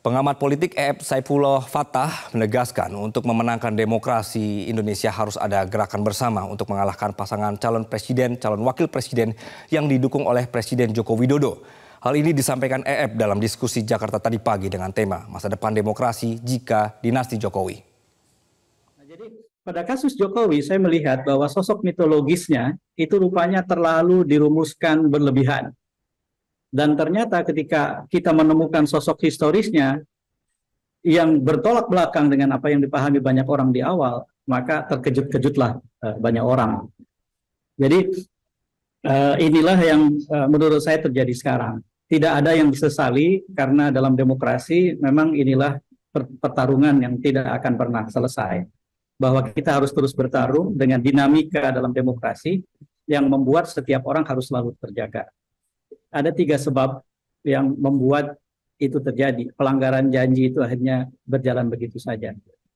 Pengamat politik E.F. Saifullah Fattah menegaskan untuk memenangkan demokrasi Indonesia harus ada gerakan bersama untuk mengalahkan pasangan calon presiden, calon wakil presiden yang didukung oleh Presiden Joko Widodo. Hal ini disampaikan E.F. dalam diskusi Jakarta tadi pagi dengan tema masa depan demokrasi jika dinasti Jokowi. Jadi pada kasus Jokowi saya melihat bahwa sosok mitologisnya itu rupanya terlalu dirumuskan berlebihan. Dan ternyata ketika kita menemukan sosok historisnya yang bertolak belakang dengan apa yang dipahami banyak orang di awal, maka terkejut-kejutlah banyak orang. Jadi inilah yang menurut saya terjadi sekarang. Tidak ada yang disesali karena dalam demokrasi memang inilah pertarungan yang tidak akan pernah selesai. Bahwa kita harus terus bertarung dengan dinamika dalam demokrasi yang membuat setiap orang harus selalu terjaga. Ada 3 sebab yang membuat itu terjadi. Pelanggaran janji itu akhirnya berjalan begitu saja.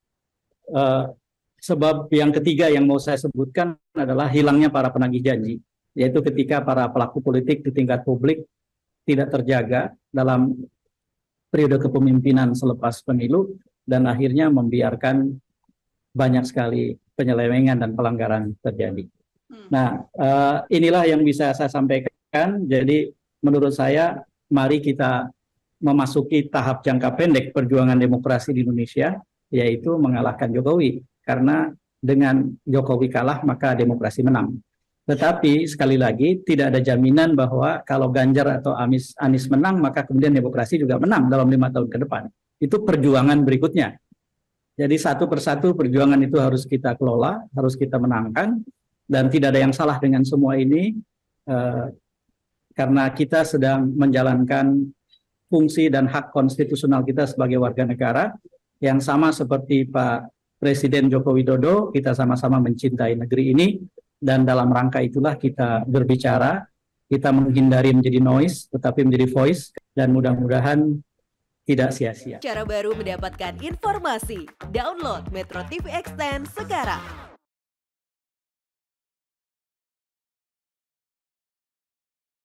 Sebab yang ketiga yang mau saya sebutkan adalah hilangnya para penagih janji. Yaitu ketika para pelaku politik di tingkat publik tidak terjaga dalam periode kepemimpinan selepas pemilu dan akhirnya membiarkan banyak sekali penyelewengan dan pelanggaran terjadi. Nah, inilah yang bisa saya sampaikan. Jadi menurut saya, mari kita memasuki tahap jangka pendek perjuangan demokrasi di Indonesia, yaitu mengalahkan Jokowi. Karena dengan Jokowi kalah, maka demokrasi menang. Tetapi sekali lagi, tidak ada jaminan bahwa kalau Ganjar atau Anies menang, maka kemudian demokrasi juga menang dalam 5 tahun ke depan. Itu perjuangan berikutnya. Jadi satu persatu perjuangan itu harus kita kelola, harus kita menangkan, dan tidak ada yang salah dengan semua ini, karena kita sedang menjalankan fungsi dan hak konstitusional kita sebagai warga negara yang sama seperti Pak Presiden Joko Widodo. Kita sama-sama mencintai negeri ini dan dalam rangka itulah kita berbicara, kita menghindari menjadi noise tetapi menjadi voice dan mudah-mudahan tidak sia-sia. Cara baru mendapatkan informasi, download Metro TV Extend sekarang.